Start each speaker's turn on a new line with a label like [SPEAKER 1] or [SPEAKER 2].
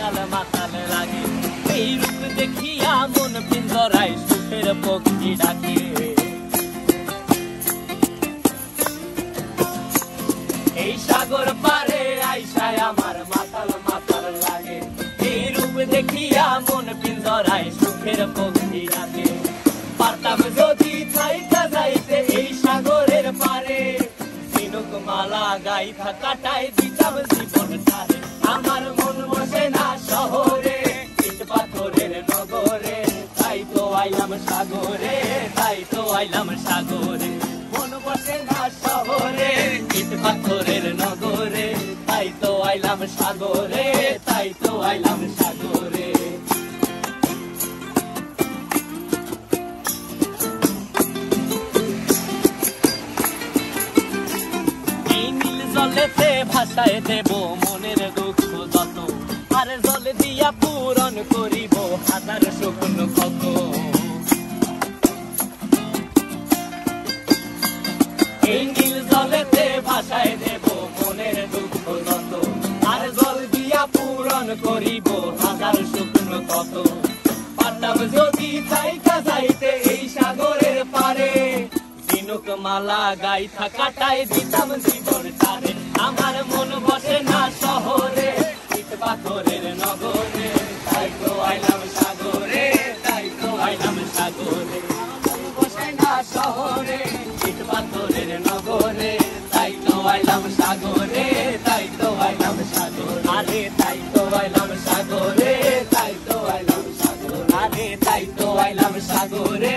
[SPEAKER 1] মাতাল মাতাল লাগে এই রূপ দেখিয়া মন পিঞ্জরায় সুখের পক্ষী ডাকে এই সাগর পারে আইসায় আমার মাতাল মাতাল লাগে এই রূপ দেখিয়া মন পিঞ্জরায় সুখের পক্ষী ডাকে পারতাম যদি থাইকা যাইতে এই সাগরের পারে ঝিনুক মালা গাইথা কাটাই দিতাম জীবনটারে আমার মন বসে না শহরে ইট পাথরের নগরে তাই তো আইলাম সাগরে তাই তো আইলাম সাগরে মন বসে না শহরে ইট পাথরের নগরে তাই তো আইলাম সাগরে তাই তো আইলাম সাগরে জলেতে ভাষায় দেব মনের দুঃখ যত আর জলে দিয়া পূরণ করিব হাজার শুকনো ক্ষত এই নীল জলেতে ভাষায় দেব মনের দুঃখ যত আর জল দিয়া পূরণ করিব হাজার শুকনো ক্ষত পারতাম যদি থাইকা যাইতে এই সাগরের পারে ঝিনুক মালা গাইথা কাটাই দিতাম জীবনটারে আমার মন বসে না শহরে ইট পাথরের নগরে তাই তো আইলাম সাগরে তাই তো আইলাম সাগরে মন বসে না শহরে ইট পাথরের নগরে তাই তো আইলাম সাগরে তাই তো আইলাম সাগরে আরে তাই তো আইলাম সাগরে তাই তো আইলাম সাগরে আরে তাই তো আইলাম সাগরে